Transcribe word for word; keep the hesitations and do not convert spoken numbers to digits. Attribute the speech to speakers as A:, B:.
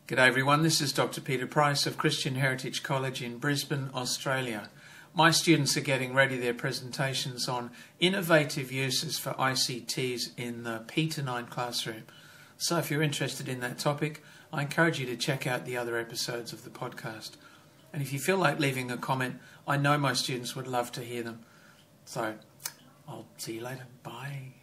A: G'day everyone, this is Doctor Peter Price of Christian Heritage College in Brisbane, Australia. My students are getting ready their presentations on innovative uses for I C Ts in the P to nine classroom. So if you're interested in that topic, I encourage you to check out the other episodes of the podcast. And if you feel like leaving a comment, I know my students would love to hear them. So I'll see you later. Bye.